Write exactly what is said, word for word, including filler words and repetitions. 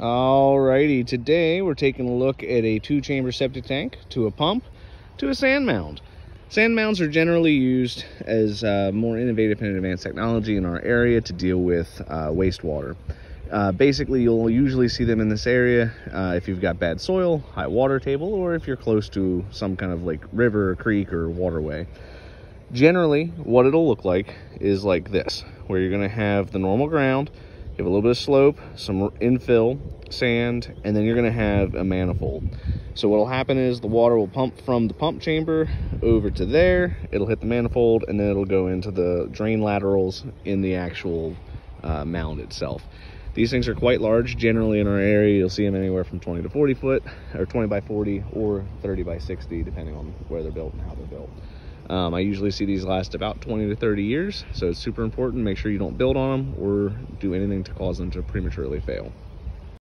Alrighty, today we're taking a look at a two-chamber septic tank to a pump to a sand mound. Sand mounds are generally used as uh, more innovative and advanced technology in our area to deal with uh, wastewater. Uh, basically, you'll usually see them in this area uh, if you've got bad soil, high water table, or if you're close to some kind of like river, or creek, or waterway. Generally, what it'll look like is like this, where you're going to have the normal ground, you have a little bit of slope, some infill, sand, and then you're going to have a manifold. So what will happen is the water will pump from the pump chamber over to there, it'll hit the manifold, and then it'll go into the drain laterals in the actual uh, mound itself. These things are quite large. Generally in our area, you'll see them anywhere from twenty to forty foot, or twenty by forty, or thirty by sixty, depending on where they're built and how they're built. Um, I usually see these last about twenty to thirty years, so it's super important. Make sure you don't build on them or do anything to cause them to prematurely fail.